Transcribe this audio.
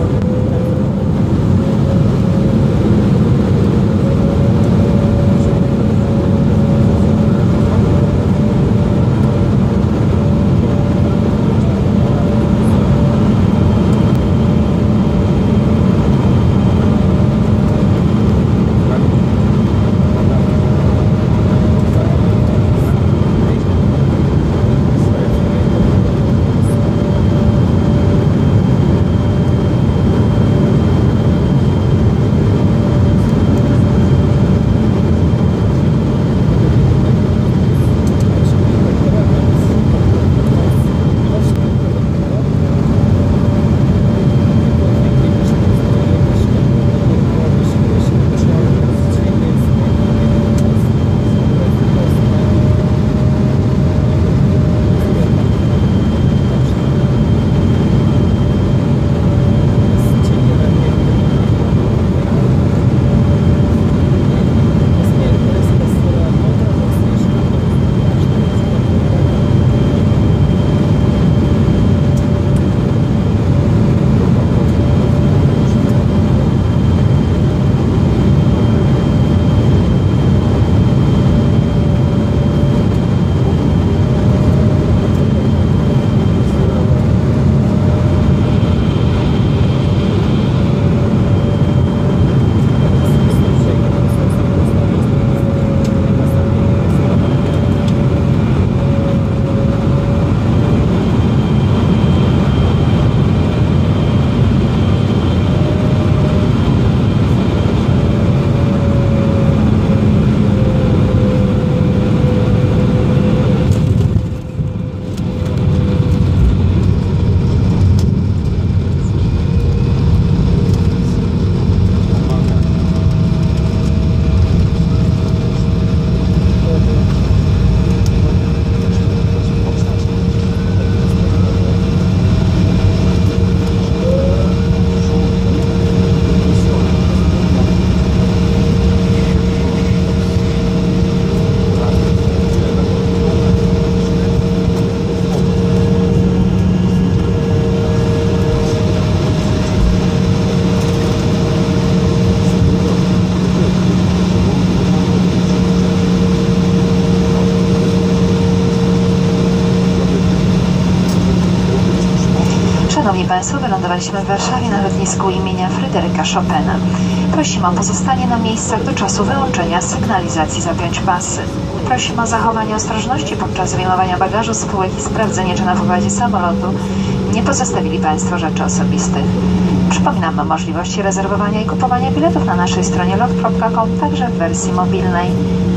Szanowni Państwo, wylądowaliśmy w Warszawie na lotnisku imienia Fryderyka Chopina. Prosimy o pozostanie na miejscach do czasu wyłączenia sygnalizacji zapiąć pasy. Prosimy o zachowanie ostrożności podczas wyjmowania bagażu z półek i sprawdzenie, czy na pokładzie samolotu nie pozostawili Państwo rzeczy osobistych. Przypominam o możliwości rezerwowania i kupowania biletów na naszej stronie lot.com, także w wersji mobilnej.